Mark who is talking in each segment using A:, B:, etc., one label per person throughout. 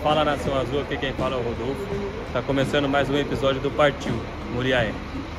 A: Fala Nação Azul, aqui quem fala é o Rodolfo. Tá começando mais um episódio do Partiu Muriaé.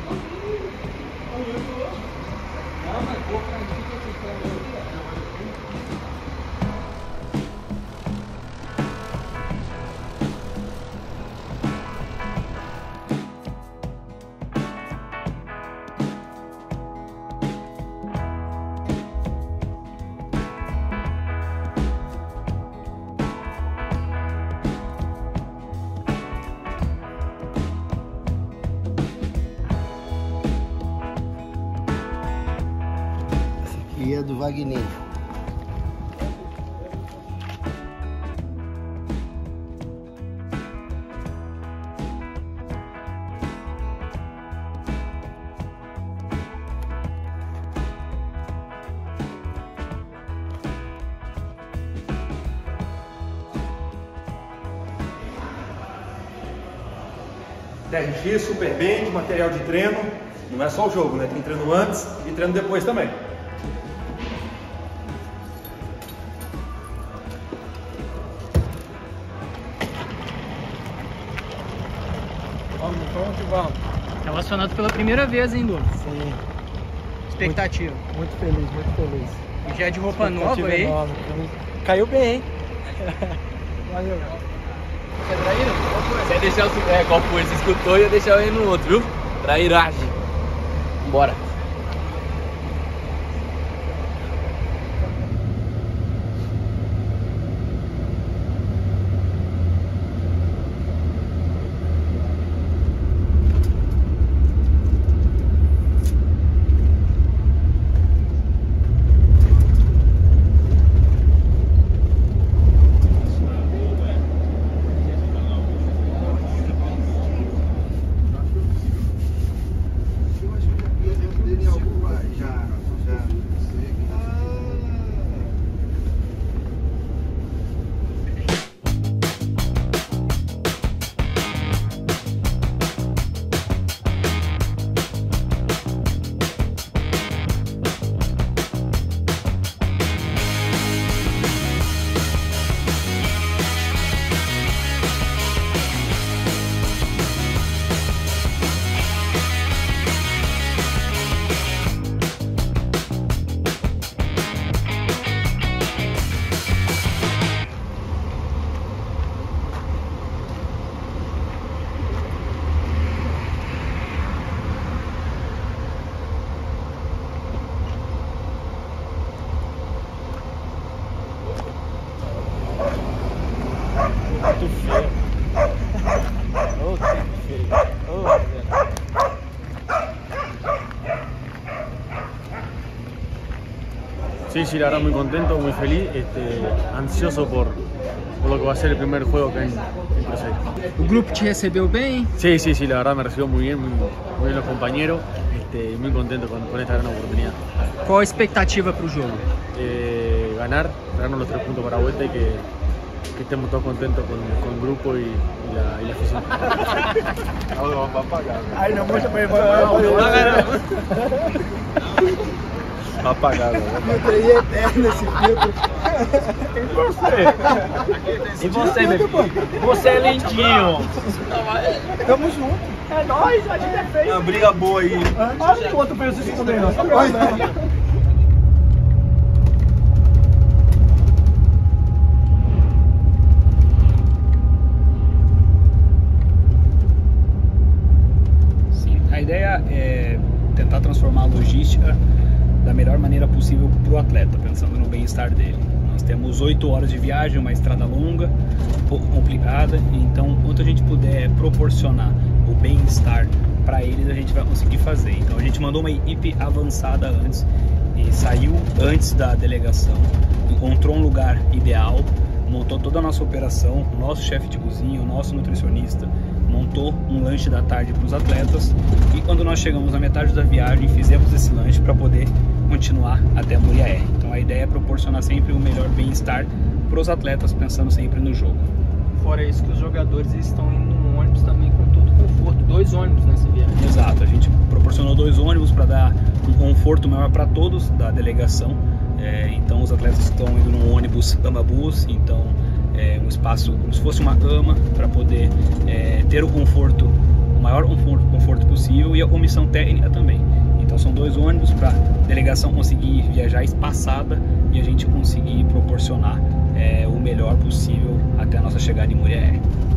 B: E é do Wagner.
C: TRX super bem, de material de treino. Não é só o jogo, né? Tem treino antes e treino depois também.
A: Vamos que vamos.
D: Relacionado pela primeira vez, hein, Douglas?
B: Sim.
D: Expectativa.
B: Muito feliz, muito feliz.
D: E já é de roupa nova aí.
B: Nova. Caiu bem, hein? Valeu.
D: Você é traíra?
E: Você ia deixar o qual foi? Você escutou e ia deixar eu ir no outro, viu? Trairagem. Bora.
A: Muito feio. Oh, que feio. Oh, sí, la verdad muy contento, muy feliz, ansioso por lo que va a ser el primer juego acá en Cruzeiro.
D: O grupo te recebeu bem?
A: Sí, la verdad me recibió muy bien los compañeros, muy contento con esta gran oportunidad.
D: Qual a expectativa para o jogo?
A: Ganarnos los 3 puntos para la vuelta y que estemos todos contentos con el grupo y la afición.
C: Ai, não mostra pra ele,
B: Apagado. Filtro aí eterno esse filtro.
E: E você, meu filho? Você é lindinho.
B: Tamo junto.
C: É nóis, a gente é feio. Uma briga boa aí. Olha que o outro pensa assim também, não. Só pra
F: A ideia é tentar transformar a logística da melhor maneira possível para o atleta, pensando no bem-estar dele. Nós temos 8 horas de viagem, uma estrada longa, um pouco complicada, então quanto a gente puder proporcionar o bem-estar para eles, a gente vai conseguir fazer. Então a gente mandou uma equipe avançada antes e saiu antes da delegação, encontrou um lugar ideal, montou toda a nossa operação, o nosso chefe de cozinha, o nosso nutricionista, montou um lanche da tarde para os atletas e quando nós chegamos na metade da viagem fizemos esse lanche para poder continuar até Muriaé. Então a ideia é proporcionar sempre o melhor bem-estar para os atletas, pensando sempre no jogo.
D: Fora isso, que os jogadores estão indo no ônibus também com todo conforto, 2 ônibus nessa viagem.
F: Exato, a gente proporcionou 2 ônibus para dar um conforto maior para todos da delegação. Então os atletas estão indo no ônibus Bambabus, então um espaço como se fosse uma cama para poder ter o conforto, o maior conforto possível, e a comissão técnica também. Então são 2 ônibus para a delegação conseguir viajar espaçada e a gente conseguir proporcionar o melhor possível até a nossa chegada em Muriaé.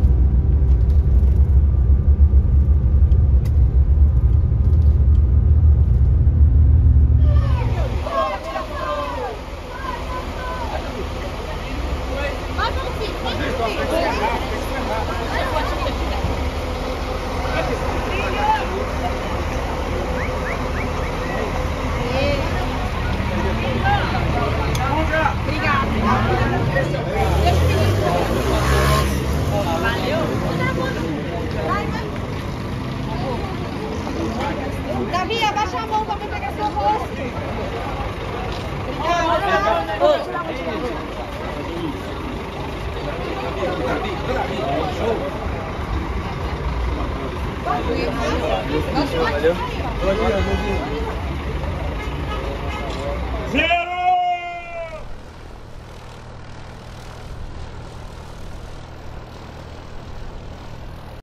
G: Davi, abaixa a mão pra mim pegar seu rosto.
E: Valeu.